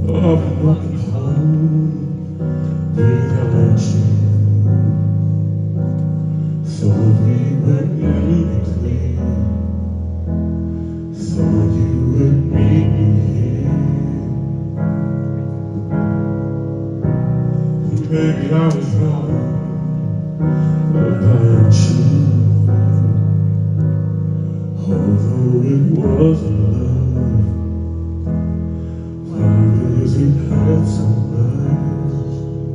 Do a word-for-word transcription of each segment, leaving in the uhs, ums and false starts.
I'm walking home without you. Thought we were really clear. Thought you would meet me here. Maybe I was wrong about you. Although it wasn't love, because it hurt so much.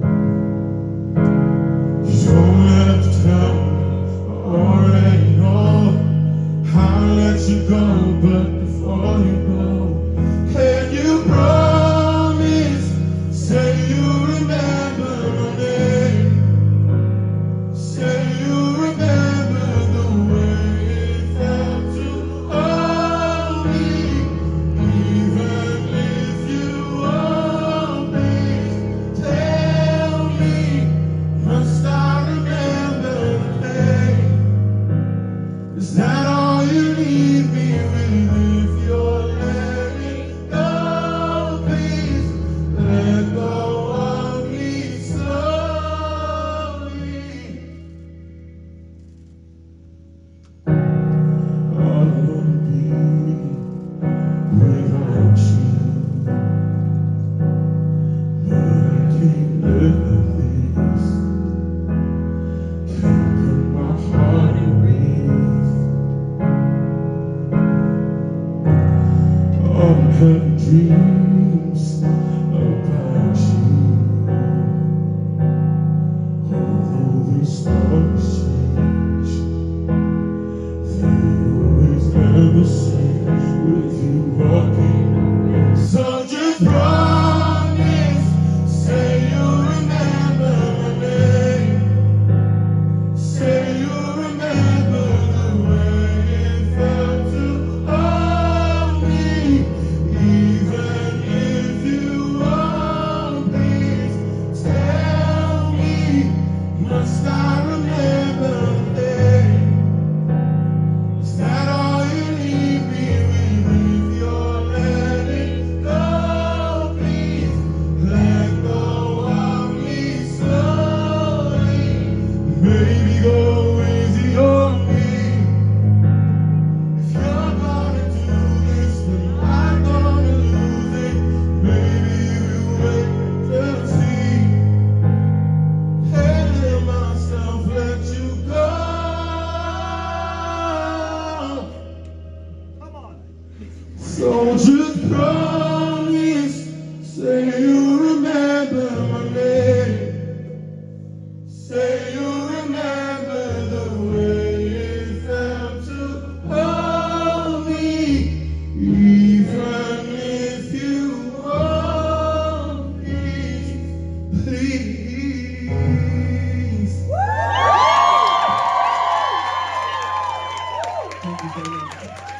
You don't have to tell me, I already know how to let you go. But before you go, can you promise, say you remember my name, say you remember the way it felt to hold me, even if you always tell me, must I remember the pain? Is that all you leave me with? If you're letting go, please let go of me slowly. I don't wanna be without you, but I can't live like this. Can't put my heart at rest. I'm having dreams about you. Although the stars change, they always end the same with you walking. So just promise, say you remember my name, say you remember the way it felt to hold me, even if you always tell me, must I remember the pain? Is that all you leave me with? If you're letting go, please let go of me slowly. Maybe go easy on me. If you're gonna do this, then I'm gonna lose it. Maybe we'll wait till see. And let myself let you go. So just promise, say you remember my name, say you remember the way it felt to hold me, even if you won't, please, please. Thank you very much.